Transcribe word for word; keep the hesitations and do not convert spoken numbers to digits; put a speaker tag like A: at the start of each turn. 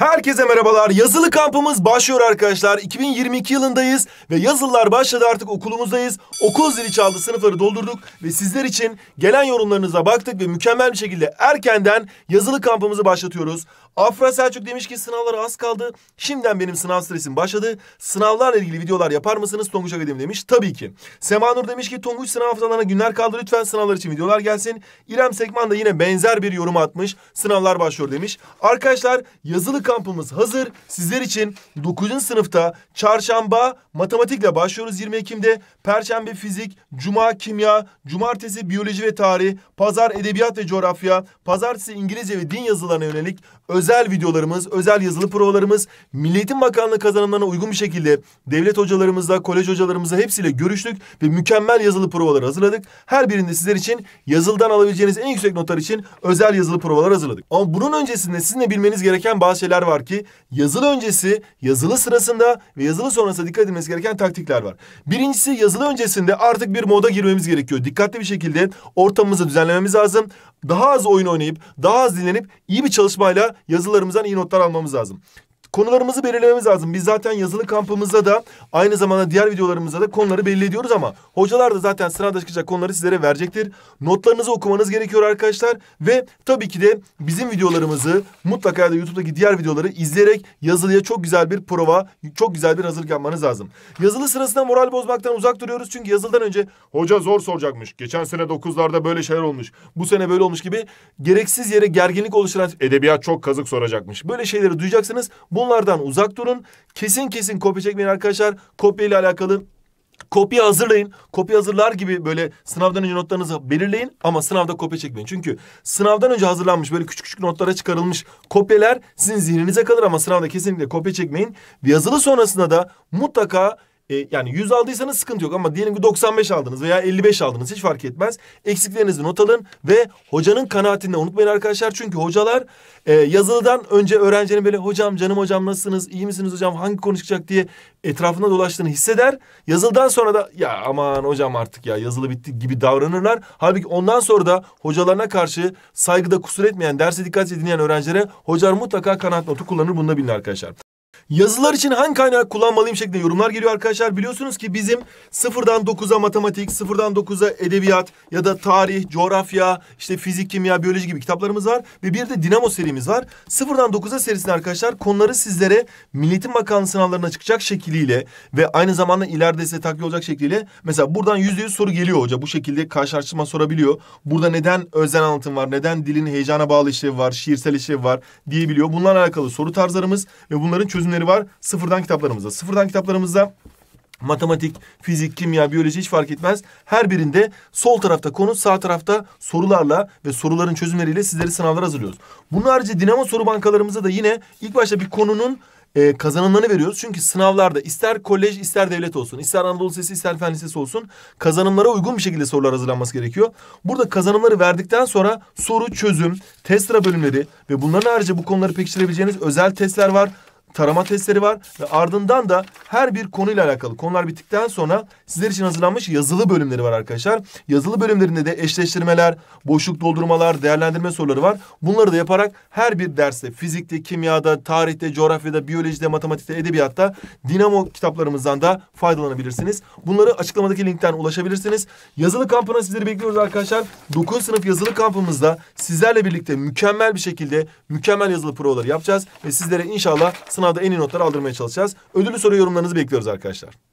A: Herkese merhabalar. Yazılı kampımız başlıyor arkadaşlar. iki bin yirmi iki yılındayız ve yazılılar başladı, artık okulumuzdayız. Okul zili çaldı, sınıfları doldurduk ve sizler için gelen yorumlarınıza baktık ve mükemmel bir şekilde erkenden yazılı kampımızı başlatıyoruz. Afra Selçuk demiş ki sınavlara az kaldı. Şimdiden benim sınav stresim başladı. Sınavlarla ilgili videolar yapar mısınız Tonguç Akademi demiş. Tabii ki. Sema Nur demiş ki Tonguç sınav haftalarına günler kaldı. Lütfen sınavlar için videolar gelsin. İrem Sekman da yine benzer bir yorum atmış. Sınavlar başlıyor demiş. Arkadaşlar yazılı kampımız hazır. Sizler için dokuzuncu sınıfta çarşamba matematikle başlıyoruz yirmi Ekim'de. Perşembe fizik, cuma kimya, cumartesi biyoloji ve tarih, pazar edebiyat ve coğrafya, pazartesi İngilizce ve din yazılarına yönelik özel videolarımız, özel yazılı provalarımız, Milli Eğitim Bakanlığı kazanımlarına uygun bir şekilde devlet hocalarımızla, kolej hocalarımızla hepsiyle görüştük ve mükemmel yazılı provaları hazırladık. Her birinde sizler için yazılıdan alabileceğiniz en yüksek notlar için özel yazılı provalar hazırladık. Ama bunun öncesinde sizin de bilmeniz gereken bazı şeyler var ki yazılı öncesi, yazılı sırasında ve yazılı sonrasında dikkat edilmesi gereken taktikler var. Birincisi, yazılı öncesinde artık bir moda girmemiz gerekiyor. Dikkatli bir şekilde ortamımızı düzenlememiz lazım. Daha az oyun oynayıp, daha az dinlenip iyi bir çalışmayla yazılarımızdan iyi notlar almamız lazım. Konularımızı belirlememiz lazım. Biz zaten yazılı kampımızda da aynı zamanda diğer videolarımızda da konuları belli ediyoruz ama hocalar da zaten sırada çıkacak konuları sizlere verecektir. Notlarınızı okumanız gerekiyor arkadaşlar ve tabii ki de bizim videolarımızı mutlaka da YouTube'daki diğer videoları izleyerek yazılıya çok güzel bir prova, çok güzel bir hazırlık yapmanız lazım. Yazılı sırasında moral bozmaktan uzak duruyoruz çünkü yazılıdan önce hoca zor soracakmış. Geçen sene dokuzlarda böyle şeyler olmuş. Bu sene böyle olmuş gibi gereksiz yere gerginlik oluşturan edebiyat çok kazık soracakmış. Böyle şeyleri duyacaksınız. Bunlardan uzak durun. Kesin kesin kopya çekmeyin arkadaşlar. Kopya ile alakalı kopya hazırlayın. Kopya hazırlar gibi böyle sınavdan önce notlarınızı belirleyin ama sınavda kopya çekmeyin. Çünkü sınavdan önce hazırlanmış böyle küçük küçük notlara çıkarılmış kopyalar sizin zihninize kalır ama sınavda kesinlikle kopya çekmeyin. Yazılı sonrasında da mutlaka E, yani yüz aldıysanız sıkıntı yok ama diyelim ki doksan beş aldınız veya elli beş aldınız, hiç fark etmez. Eksiklerinizi not alın ve hocanın kanaatini unutmayın arkadaşlar. Çünkü hocalar e, yazılıdan önce öğrencinin böyle hocam canım hocam nasılsınız, iyi misiniz hocam, hangi konu çıkacak diye etrafında dolaştığını hisseder. Yazılıdan sonra da ya aman hocam artık ya yazılı bitti gibi davranırlar. Halbuki ondan sonra da hocalarına karşı saygıda kusur etmeyen, derse dikkat dinleyen öğrencilere hocalar mutlaka kanaat notu kullanır, bunu da bilin arkadaşlar. Yazılar için hangi kaynak kullanmalıyım şeklinde yorumlar geliyor arkadaşlar. Biliyorsunuz ki bizim sıfırdan dokuza matematik, sıfırdan dokuza edebiyat ya da tarih, coğrafya, işte fizik, kimya, biyoloji gibi kitaplarımız var. Ve bir de Dinamo serimiz var. sıfırdan dokuza serisinde arkadaşlar konuları sizlere Milli Eğitim Bakanlığı sınavlarına çıkacak şekliyle ve aynı zamanda ileride size takviye olacak şekliyle. Mesela buradan yüzde yüz soru geliyor hoca. Bu şekilde karşılaştırma sorabiliyor. Burada neden özel anlatım var, neden dilin heyecana bağlı işlevi var, şiirsel işlevi var diyebiliyor. Bunlarla alakalı soru tarzlarımız ve bunların çözümleri var sıfırdan kitaplarımızda. Sıfırdan kitaplarımızda matematik, fizik, kimya, biyoloji hiç fark etmez. Her birinde sol tarafta konu, sağ tarafta sorularla ve soruların çözümleriyle sizleri sınavlara hazırlıyoruz. Bunun harici Dinamo soru bankalarımızda da yine ilk başta bir konunun e, kazanımlarını veriyoruz. Çünkü sınavlarda ister kolej ister devlet olsun, ister Anadolu Lisesi ister Fen Lisesi olsun kazanımlara uygun bir şekilde sorular hazırlanması gerekiyor. Burada kazanımları verdikten sonra soru, çözüm, test sıra bölümleri ve bunların harici bu konuları pekiştirebileceğiniz özel testler var. Tarama testleri var ve ardından da her bir konuyla alakalı konular bittikten sonra sizler için hazırlanmış yazılı bölümleri var arkadaşlar. Yazılı bölümlerinde de eşleştirmeler, boşluk doldurmalar, değerlendirme soruları var. Bunları da yaparak her bir derste fizikte, kimyada, tarihte, coğrafyada, biyolojide, matematikte, edebiyatta Dinamo kitaplarımızdan da faydalanabilirsiniz. Bunları açıklamadaki linkten ulaşabilirsiniz. Yazılı kampına sizleri bekliyoruz arkadaşlar. dokuzuncu sınıf yazılı kampımızda sizlerle birlikte mükemmel bir şekilde mükemmel yazılı provaları yapacağız ve sizlere inşallah sınavda en iyi notlar aldırmaya çalışacağız. Ödüllü soru yorumlarınızı bekliyoruz arkadaşlar.